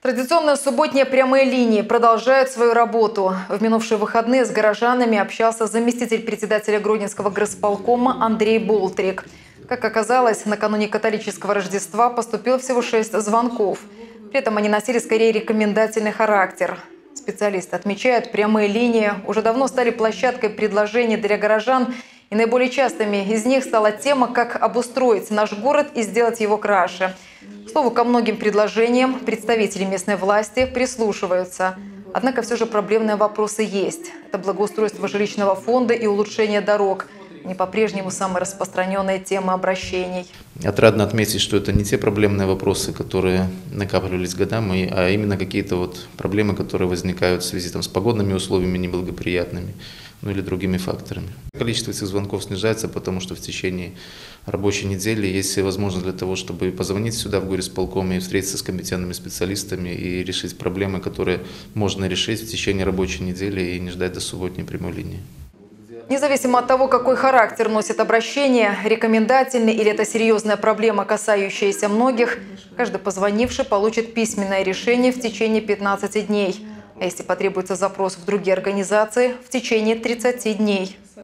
Традиционные субботние прямые линии продолжают свою работу. В минувшие выходные с горожанами общался заместитель председателя Гродненского горосполкома Андрей Болтрик. Как оказалось, накануне католического Рождества поступило всего 6 звонков. При этом они носили скорее рекомендательный характер. Специалисты отмечают, прямые линии уже давно стали площадкой предложений для горожан. И наиболее частыми из них стала тема, как обустроить наш город и сделать его краше. К слову, ко многим предложениям представители местной власти прислушиваются. Однако все же проблемные вопросы есть. Это благоустройство жилищного фонда и улучшение дорог. Они по-прежнему самые распространенные темы обращений. Отрадно отметить, что это не те проблемные вопросы, которые накапливались годами, а именно какие-то проблемы, которые возникают в связи с погодными условиями неблагоприятными, или другими факторами. Количество этих звонков снижается, потому что в течение рабочей недели есть возможность для того, чтобы позвонить сюда в горисполком и встретиться с компетентными специалистами и решить проблемы, которые можно решить в течение рабочей недели и не ждать до субботней прямой линии. Независимо от того, какой характер носит обращение, рекомендательный или это серьезная проблема, касающаяся многих, каждый позвонивший получит письменное решение в течение 15 дней. А если потребуется запрос в другие организации, в течение 30 дней.